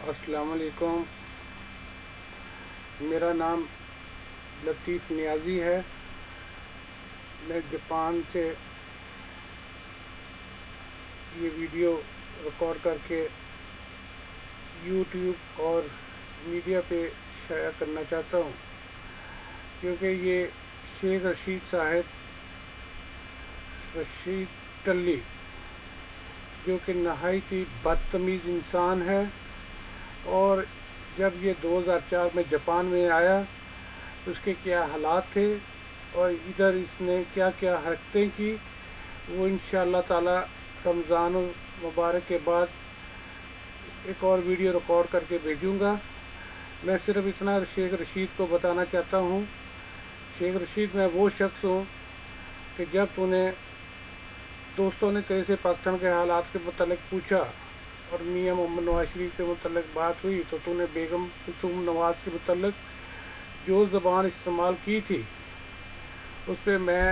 अस्सलाम वालेकुम। मेरा नाम लतीफ़ नियाज़ी है। मैं जापान से ये वीडियो रिकॉर्ड करके यूट्यूब और मीडिया पे शाया करना चाहता हूँ, क्योंकि ये शेख रशीद टल्ली जो कि नहायत ही बदतमीज़ इंसान है, और जब ये 2004 में जापान में आया तो उसके क्या हालात थे और इधर इसने क्या क्या हरकतें की, वो इंशाअल्लाह ताला रमज़ान मुबारक के बाद एक और वीडियो रिकॉर्ड करके भेजूँगा। मैं सिर्फ इतना शेख रशीद को बताना चाहता हूँ, शेख रशीद मैं वो शख्स हूँ कि जब तूने दोस्तों ने तेरे से पाकिस्तान के हालात के मतलब पूछा और मियाँ मोहम्मद नवाज शरीफ के मतलब बात हुई, तो तूने बेगम कुलसूम नवाज के मतलब जो ज़बान इस्तेमाल की थी उस पर मैं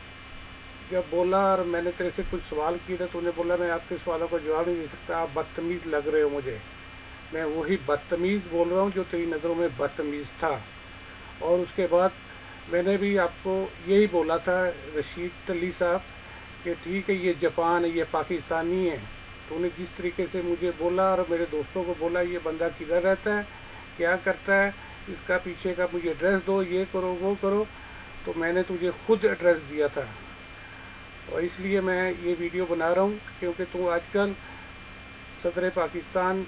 जब बोला और मैंने तेरे से कुछ सवाल किए थे, तूने बोला मैं आपके सवालों का जवाब नहीं दे सकता, आप बदतमीज़ लग रहे हो मुझे। मैं वही बदतमीज़ बोल रहा हूँ जो तेरी नज़रों में बदतमीज़ था। और उसके बाद मैंने भी आपको यही बोला था रशीद टल्ली साहब कि ठीक है ये जापान है, ये पाकिस्तानी है। तूने जिस तरीके से मुझे बोला और मेरे दोस्तों को बोला ये बंदा किधर रहता है, क्या करता है, इसका पीछे का मुझे एड्रेस दो, ये करो वो करो, तो मैंने तुझे खुद एड्रेस दिया था। और इसलिए मैं ये वीडियो बना रहा हूँ क्योंकि तू आजकल सदर पाकिस्तान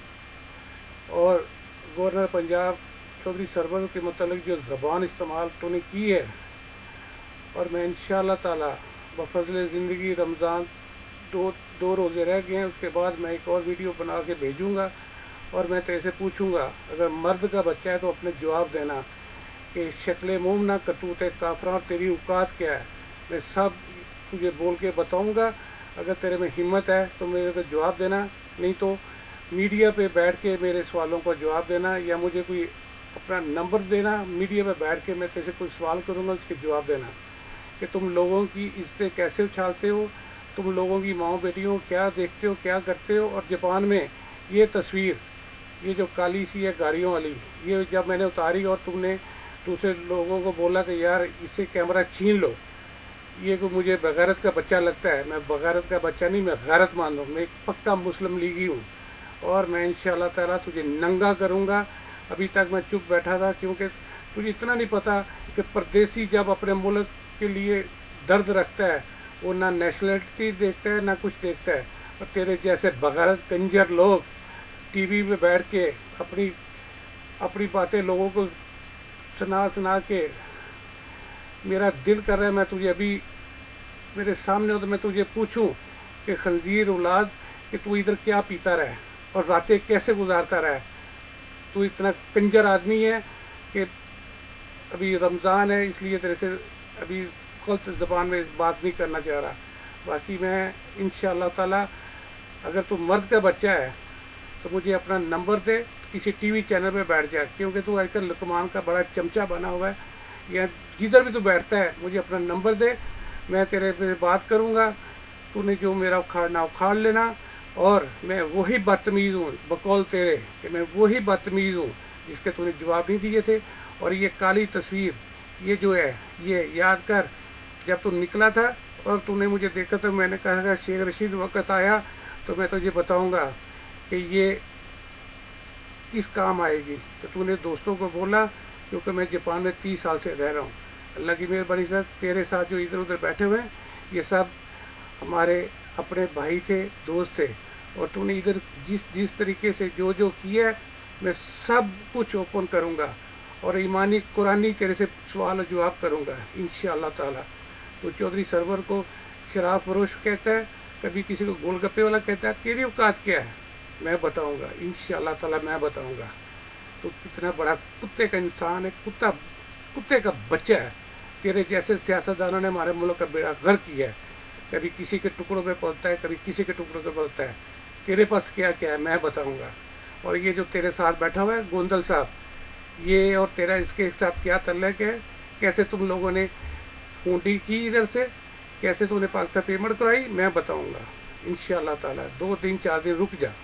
और गवर्नर पंजाब चौधरी सरवर के मतलब जो ज़बान इस्तेमाल तूने की है, और मैं इंशाअल्लाह ताला बफज़ल ज़िंदगी रमज़ान दो रोज़े रह गए हैं, उसके बाद मैं एक और वीडियो बना के भेजूँगा और मैं तेरे से पूछूँगा अगर मर्द का बच्चा है तो अपने जवाब देना कि शक्ल मुँह ना कटूते काफरा और तेरी औकात क्या है। मैं सब तुझे बोल के बताऊँगा, अगर तेरे में हिम्मत है तो मेरे को जवाब देना, नहीं तो मीडिया पे बैठ के मेरे सवालों का जवाब देना, या मुझे कोई अपना नंबर देना, मीडिया पे बैठ के मैं तेरे से कोई सवाल करूँगा उसके जवाब देना कि तुम लोगों की इज्जतें कैसे उछालते हो, तुम लोगों की माँ बेटियों क्या देखते हो, क्या करते हो। और जापान में ये तस्वीर, ये जो काली सी है गाड़ियों वाली, ये जब मैंने उतारी और तुमने दूसरे लोगों को बोला कि यार इससे कैमरा छीन लो, ये को मुझे बगैरत का बच्चा लगता है। मैं बगैरत का बच्चा नहीं, मैं गैरतमंद हूँ, मैं एक पक्का मुस्लिम लीगी हूँ, और मैं इंशाअल्लाह ताला तुझे नंगा करूँगा। अभी तक मैं चुप बैठा था क्योंकि तुझे इतना नहीं पता कि परदेसी जब अपने मुल्क के लिए दर्द रखता है वो ना नेशनलिटी देखता है ना कुछ देखता है। और तेरे जैसे बगैरत कंजर लोग टीवी पे बैठ के अपनी बातें लोगों को सुना के मेरा दिल कर रहा है मैं तुझे अभी मेरे सामने हो तो मैं तुझे पूछूं कि खंजीर औलाद कि तू इधर क्या पीता रहा और रातें कैसे गुजारता रहा। तू इतना कंजर आदमी है कि अभी रमज़ान है इसलिए तेरे से अभी गलत ज़बान में बात नहीं करना चाह रहा। बाकी मैं इंशाअल्लाह ताला अगर तू मर्द का बच्चा है तो मुझे अपना नंबर दे, किसी टीवी चैनल पे बैठ जा, क्योंकि तू आजकल लुकमान का बड़ा चमचा बना हुआ है, या जिधर भी तू बैठता है मुझे अपना नंबर दे, मैं तेरे पे बात करूँगा। तूने जो मेरा उखाड़ना उखाड़ लेना, और मैं वही बदतमीज़ हूँ बकौल तेरे कि मैं वही बदतमीज़ हूँ जिसके तूने जवाब नहीं दिए थे। और ये काली तस्वीर ये जो है ये याद कर, जब तू निकला था और तूने मुझे देखा तो मैंने कहा शेख रशीद वक्त आया तो मैं तुझे बताऊंगा कि ये किस काम आएगी। तो तूने दोस्तों को बोला, क्योंकि मैं जापान में 30 साल से रह रहा हूँ। अल्लाह की मेहरबानी से तेरे साथ जो इधर उधर बैठे हुए हैं ये सब हमारे अपने भाई थे, दोस्त थे, और तूने इधर जिस तरीके से जो किया है मैं सब कुछ ओपन करूँगा और ईमानी कुरानी तेरे से सवाल और जवाब करूँगा इंशाअल्लाह ताला। तो चौधरी सरवर को शराब फरोश कहता है, कभी किसी को गोलगप्पे वाला कहता है, तेरी औकात क्या है मैं बताऊँगा इंशाअल्लाह ताला, मैं बताऊँगा। तो कितना बड़ा कुत्ते का इंसान है, कुत्ते का बच्चा है। तेरे जैसे सियासतदानों ने हमारे मुल्क का बेड़ा गर्क किया है, कभी किसी के टुकड़ों पे पलता है, कभी किसी के टुकड़ों पे पलता है। तेरे पास क्या क्या है मैं बताऊँगा। और ये जो तेरे साथ बैठा हुआ है गोंदल साहब, ये और तेरा इसके साथ क्या तल्लक है, कैसे तुम लोगों ने हुंडी की इधर से, कैसे तूने पाकिस्तान पेमेंट कराई, मैं बताऊंगा इंशाअल्लाह ताला। 2 दिन 4 दिन रुक जा।